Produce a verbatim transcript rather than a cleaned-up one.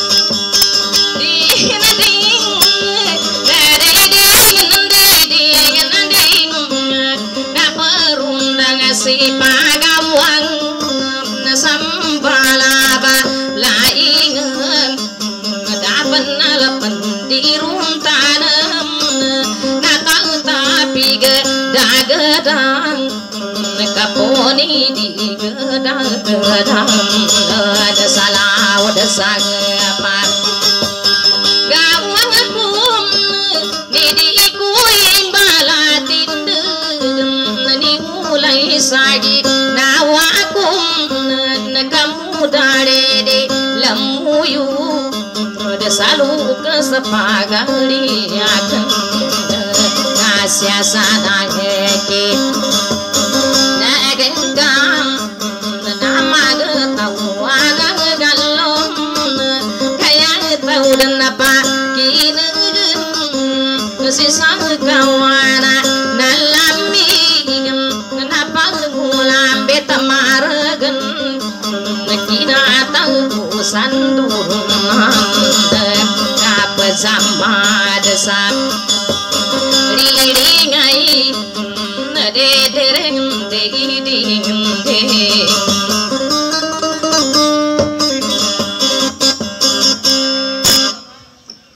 si pagawang sambalaba laingan dapat nalapan di runtanam nakal tapi gedang kaponi di gedang ada salah ada sangapa gawang pun di kuin balatin ni mulai sagi nawakum kamu dare de lamuyu da salu ke sepagali akan kasih sana heke nagenggam nama getau agang galom kayak tahu dan apa kini si sang kawana nalami kenapa ngulam beta maragen kita tahu sandurun apa sama desa riringai de dereng de ding de